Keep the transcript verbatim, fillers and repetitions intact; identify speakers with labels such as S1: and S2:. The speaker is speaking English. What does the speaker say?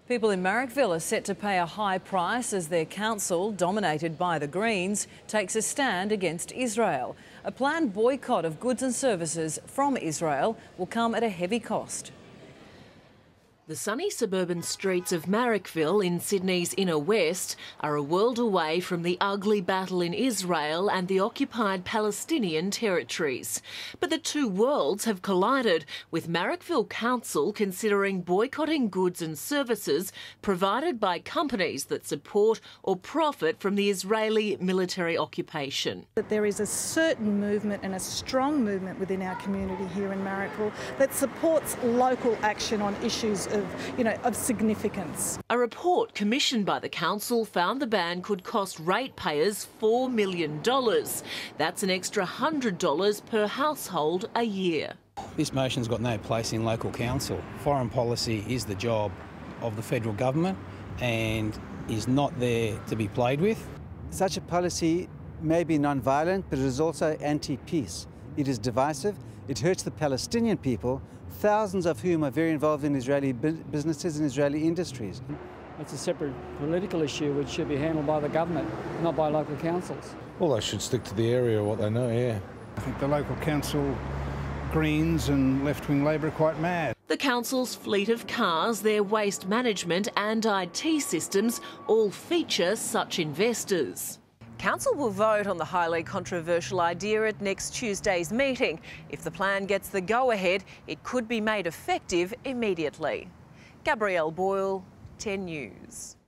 S1: People in Marrickville are set to pay a high price as their council, dominated by the Greens, takes a stand against Israel. A planned boycott of goods and services from Israel will come at a heavy cost.
S2: The sunny suburban streets of Marrickville in Sydney's inner west are a world away from the ugly battle in Israel and the occupied Palestinian territories. But the two worlds have collided, with Marrickville Council considering boycotting goods and services provided by companies that support or profit from the Israeli military occupation.
S3: That there is a certain movement and a strong movement within our community here in Marrickville that supports local action on issues of Of, you know, of significance.
S2: A report commissioned by the council found the ban could cost ratepayers four million dollars. That's an extra one hundred dollars per household a year.
S4: This motion's got no place in local council. Foreign policy is the job of the federal government and is not there to be played with.
S5: Such a policy may be non-violent, but it is also anti-peace. It is divisive. It hurts the Palestinian people, thousands of whom are very involved in Israeli businesses and Israeli industries.
S6: It's a separate political issue which should be handled by the government, not by local councils.
S7: Well, they should stick to the area of what they know, yeah.
S8: I think the local council, Greens and left-wing Labor are quite mad.
S2: The council's fleet of cars, their waste management and I T systems all feature such investors. Council will vote on the highly controversial idea at next Tuesday's meeting. If the plan gets the go-ahead, it could be made effective immediately. Gabrielle Boyle, ten News.